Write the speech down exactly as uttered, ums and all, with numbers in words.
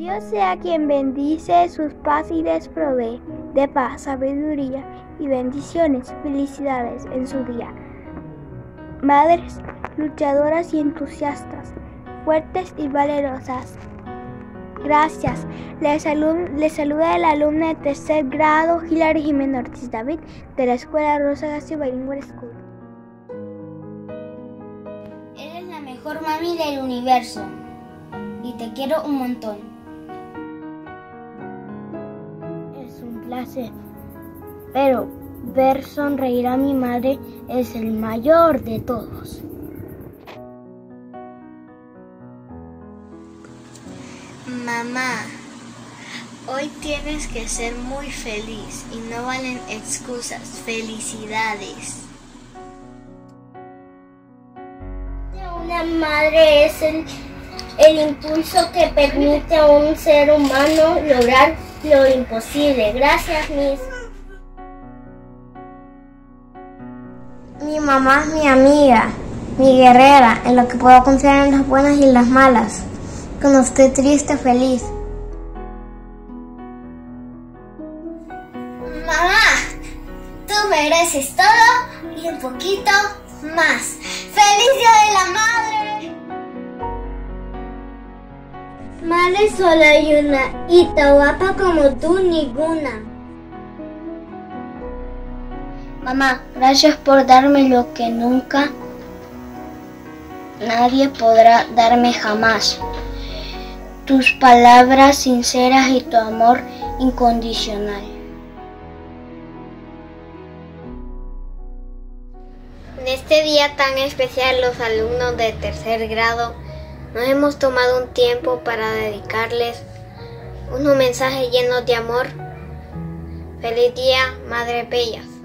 Dios sea quien bendice sus paz y les provee de paz, sabiduría y bendiciones, felicidades en su día. Madres luchadoras y entusiastas, fuertes y valerosas. Gracias. Les, les saluda la alumna de tercer grado, Hilary Jiménez Ortiz David, de la Escuela Rosa García Bilingual School. Eres la mejor mami del universo y te quiero un montón. Es un placer, pero ver sonreír a mi madre es el mayor de todos. Mamá, hoy tienes que ser muy feliz y no valen excusas. Felicidades. Una madre es el, el impulso que permite a un ser humano lograr lo imposible. Gracias, Miss. Mi mamá es mi amiga, mi guerrera, en la que puedo confiar en las buenas y en las malas. Cuando estoy triste, feliz. Mamá, tú mereces todo y un poquito más. ¡Feliz Día de la Madre! Madre solo hay una y tan guapa como tú ninguna. Mamá, gracias por darme lo que nunca nadie podrá darme jamás. Tus palabras sinceras y tu amor incondicional. En este día tan especial, los alumnos de tercer grado nos hemos tomado un tiempo para dedicarles unos mensajes llenos de amor. Feliz día, Madres Bellas.